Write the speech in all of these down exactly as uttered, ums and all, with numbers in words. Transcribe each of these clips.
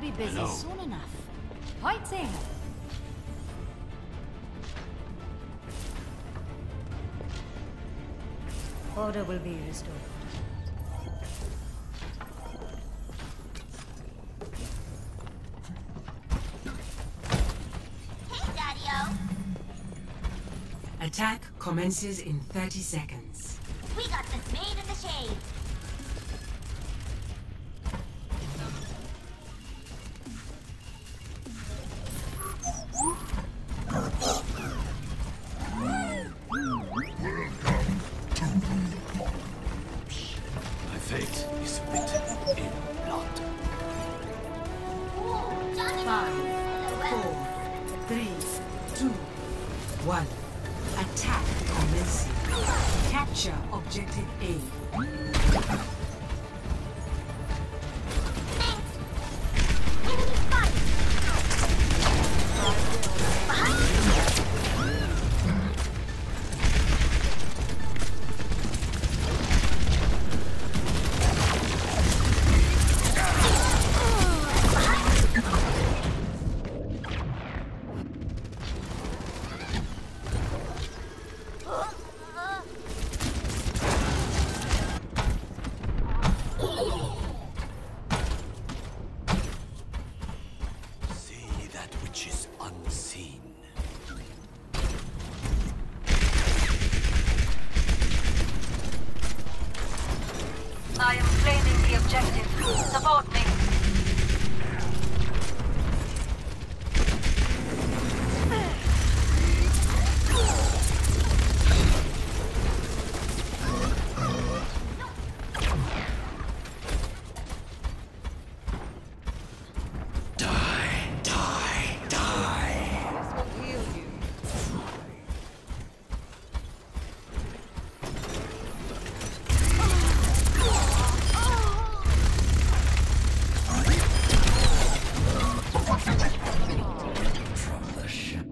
be busy Hello. soon enough. Fighting! Order will be restored. Hey, Daddy-O! Attack commences in thirty seconds. We got this made in the shade. My fate is written in blood. Five, four, three, two, one. Attack commencing. Capture objective A. See that which is unseen. I am claiming the objective. Support me. Die, die, die. This will heal you. From the ship.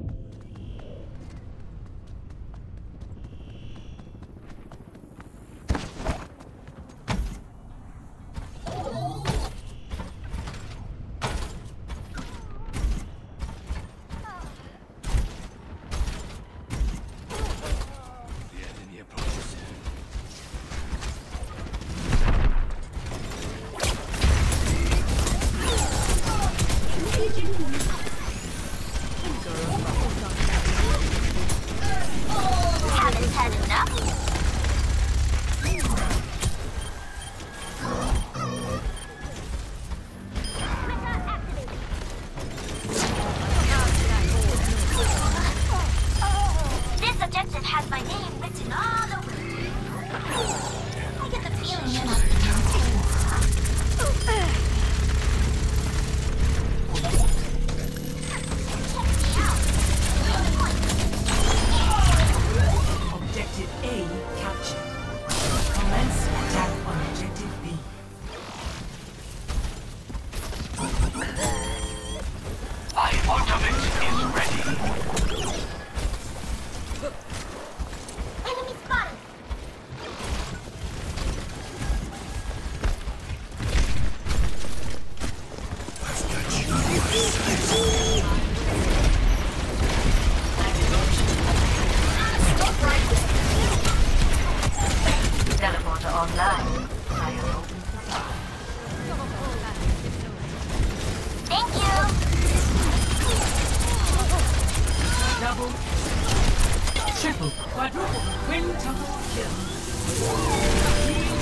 The enemy approaches. Haven't had enough? This objective has my name written all over it. I get the feeling you're not Objective A captured. Commence attack on objective B. My ultimate is ready. enemy spotted. Teleporter online. I am open for fire. Thank you. Double, triple, quadruple, quintuple kill.